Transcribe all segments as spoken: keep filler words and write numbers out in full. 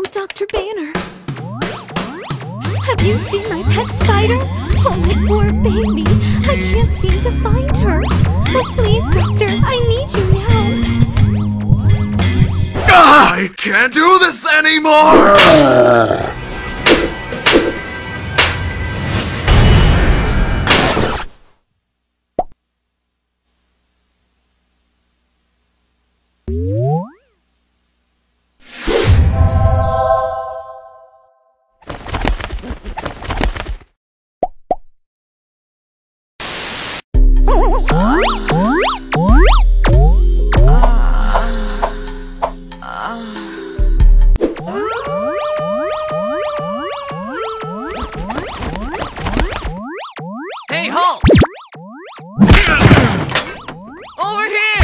Doctor Banner. Have you seen my pet spider? Oh, my poor baby. I can't seem to find her. Oh, please, Doctor, I need you now. I can't do this anymore! Hey, halt! Over here!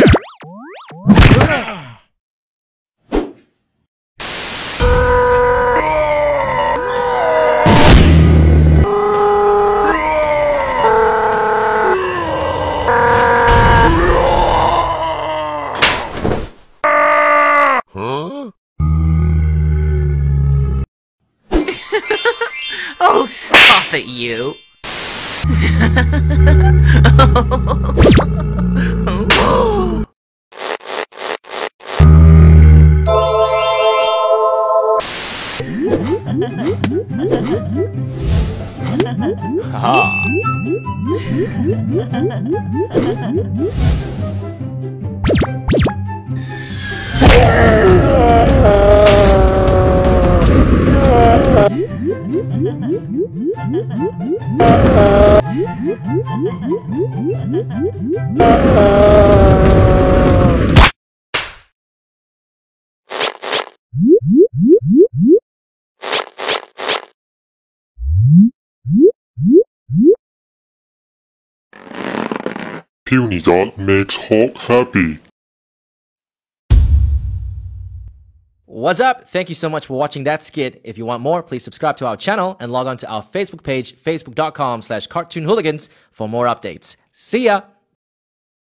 Huh? Oh, stop it, you! Ha! Puny Dot makes Hulk happy. What's up? Thank you so much for watching that skit. If you want more, please subscribe to our channel and log on to our Facebook page, facebook dot com slash cartoon hooligans for more updates. See ya!